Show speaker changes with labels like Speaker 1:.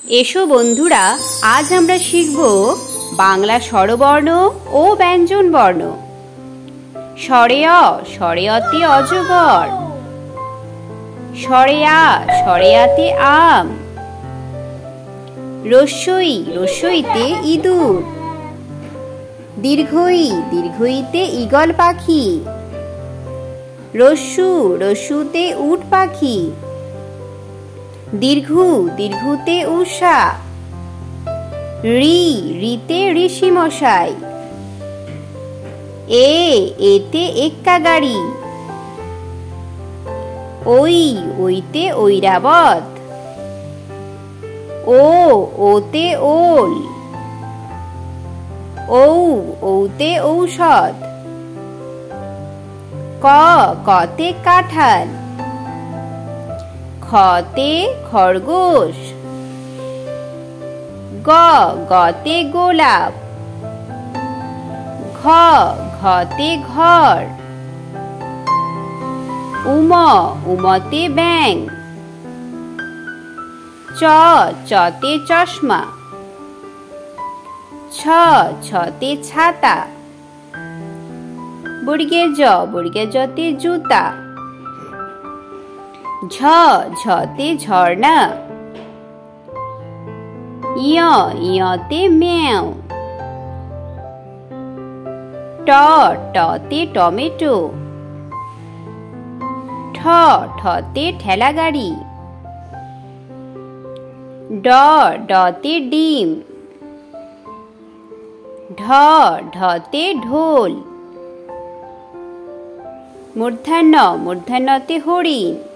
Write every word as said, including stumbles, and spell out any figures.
Speaker 1: এসো বন্ধুরা, আজ আমরা শিখব বাংলা স্বরবর্ণ ও ব্যঞ্জন বর্ণ। স্বরে অ, স্বরে অতে অজগর। স্বরে আ, স্বরে আতে আম। রস্যই, রস্যইতে ইঁদুর। দীর্ঘই, দীর্ঘইতে ঈগল পাখি। রস্যু, রস্যুতে উট পাখি। দীর্ঘু, দীর্ঘুতে উষা। ঋ, ঋতে ঋষি মশাই। এ, এতে এক্কা গাড়ি। ওই, ওইতে ঐরাবত। ও, ওতে ওল। ঔ, ঔতে ঔষধ। ক, কতে কাঁঠাল। খতে খরগোশ। গ, গতে গোলাপ। ঘ, ঘতে ঘর। উম, উমতে ব্যাঙ। চ, চতে চশমা। ছ, ছতে ছাতা। বর্গে জ, বর্গে জতে জুতা। ঝ, ঝতে ঝর্ণা। ইয়, ইয়তে ম্যাও। ট, টতে টমেটো। ঠ, ঠতে ঠেলা গাড়ি। ড, ডতে ডিম। ঢ, ঢতে ঢোল। মূর্ধন্য, মূর্ধন্যতে হরিণ।